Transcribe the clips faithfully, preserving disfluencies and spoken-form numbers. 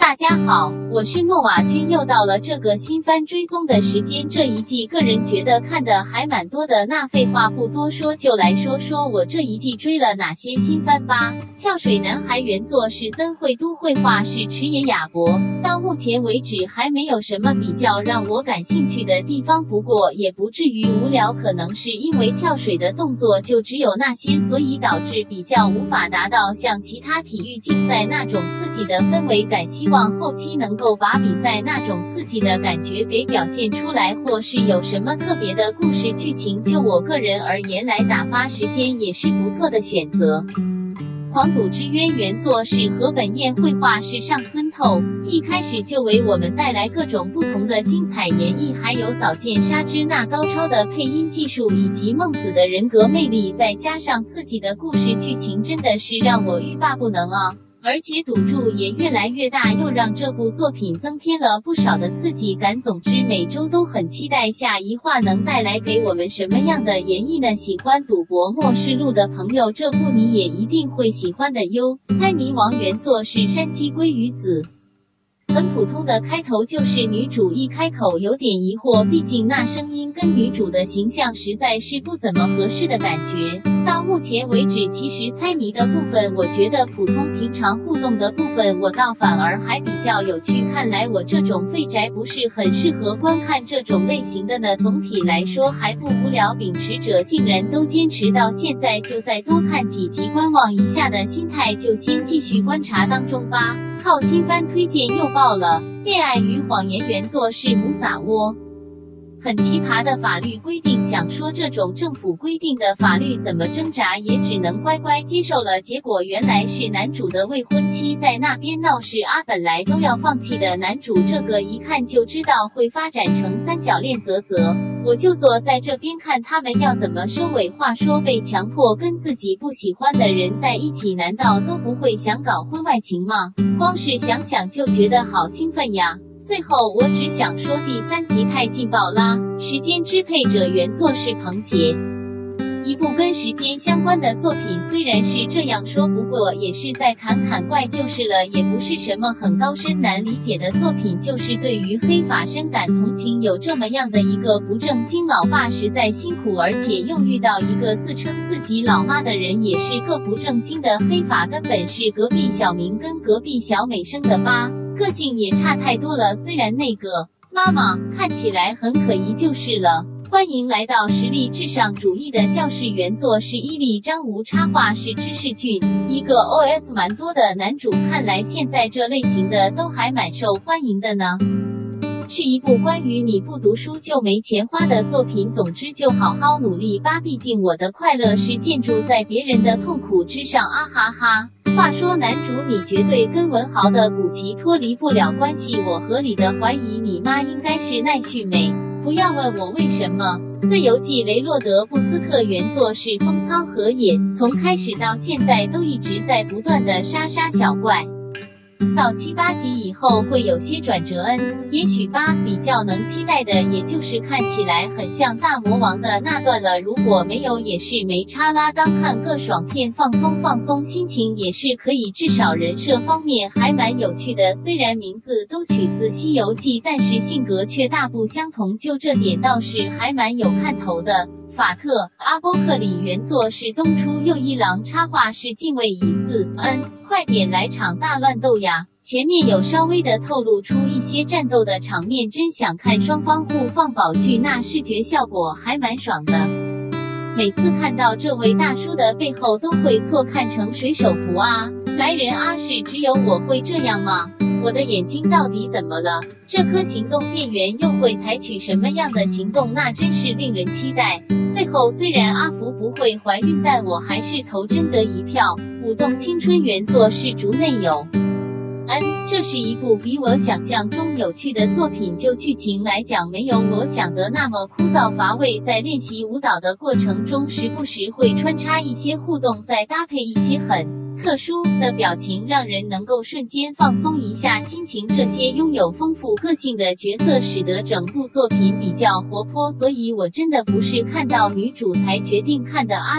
大家好，我是诺瓦君，又到了这个新番追踪的时间。这一季个人觉得看的还蛮多的，那废话不多说，就来说说我这一季追了哪些新番吧。跳水男孩原作是森惠都，绘画是池野雅博，到目前为止还没有什么比较让我感兴趣的地方，不过也不至于无聊，可能是因为跳水的动作就只有那些，所以导致比较无法达到像其他体育竞赛那种刺激的氛围感，希望后期能够把比赛那种刺激的感觉给表现出来，或是有什么特别的故事剧情，就我个人而言来打发时间也是不错的选择。狂赌之渊原作是河本彦，绘画是上村透，一开始就为我们带来各种不同的精彩演绎，还有早见沙织那高超的配音技术，以及孟子的人格魅力，再加上刺激的故事剧情，真的是让我欲罢不能啊！而且赌注也越来越大，又让这部作品增添了不少的刺激感。总之每周都很期待下一话能带来给我们什么样的演绎呢？喜欢赌博默示录的朋友，这部你也一定会喜欢的哟。猜谜王原作是山崎圭于子，很普通的开头就是女主一开口有点疑惑，毕竟那声音跟女主的形象实在是不怎么合适的感觉。到目前为止，其实猜谜的部分我觉得普通，平常互动的部分我倒反而还比较有趣，看来我这种废宅不是很适合观看这种类型的呢。总体来说还不无聊，秉持者竟然都坚持到现在，就再多看几集观望一下的心态，就先继续观察当中吧。靠新番推荐又爆了，恋爱与谎言原作是姆萨窝。很奇葩的法律规定，想说这种政府规定的法律怎么挣扎也只能乖乖接受了，结果原来是男主的未婚妻在那边闹事啊，本来都要放弃的男主，这个一看就知道会发展成三角恋，啧啧，我就坐在这边看他们要怎么收尾。话说被强迫跟自己不喜欢的人在一起，难道都不会想搞婚外情吗？光是想想就觉得好兴奋呀。最后我只想说第三集太劲爆啦！时间支配者原作是彭杰，一部跟时间相关的作品，虽然是这样说，不过也是在砍砍怪就是了，也不是什么很高深难理解的作品，就是对于黑发深感同情，有这么样的一个不正经老爸实在辛苦，而且又遇到一个自称自己老妈的人，也是个不正经的黑发，根本是隔壁小明跟隔壁小美生的吧，个性也差太多了，虽然那个妈妈看起来很可疑就是了。欢迎来到实力至上主义的教室，原作是伊利张吾，插画是知世俊，一个 O S 蛮多的男主，看来现在这类型的都还蛮受欢迎的呢。是一部关于你不读书就没钱花的作品，总之就好好努力吧，毕竟我的快乐是建筑在别人的痛苦之上啊哈哈。话说男主你绝对跟文豪的古奇脱离不了关系，我合理的怀疑你妈应该是奈绪美，不要问我为什么。最游记雷洛德布斯特原作是风仓和也，从开始到现在都一直在不断的杀杀小怪，到七八集以后会有些转折，嗯，也许吧。比较能期待的也就是看起来很像大魔王的那段了，如果没有也是没差啦，当看个爽片放松放松心情也是可以，至少人设方面还蛮有趣的，虽然名字都取自西游记，但是性格却大不相同，就这点倒是还蛮有看头的。法特阿波克里原作是东出佑一郎，插画是近卫乙四，嗯，快点来场大乱斗呀！前面有稍微的透露出一些战斗的场面，真想看双方互放宝具，那视觉效果还蛮爽的。每次看到这位大叔的背后都会错看成水手服啊！来人啊，是只有我会这样吗？我的眼睛到底怎么了？这颗行动电源又会采取什么样的行动？那真是令人期待。最后虽然阿福不会怀孕，但我还是投真德一票。舞动青春原作是竹内友。嗯，这是一部比我想象中有趣的作品，就剧情来讲没有我想的那么枯燥乏味，在练习舞蹈的过程中时不时会穿插一些互动，再搭配一些很特殊的表情，让人能够瞬间放松一下心情，这些拥有丰富个性的角色使得整部作品比较活泼，所以我真的不是看到女主才决定看的。阿董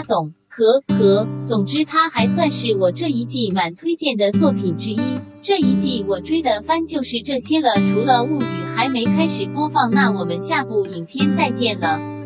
可可，总之它还算是我这一季蛮推荐的作品之一。这一季我追的番就是这些了，除了物语还没开始播放，那我们下部影片再见了。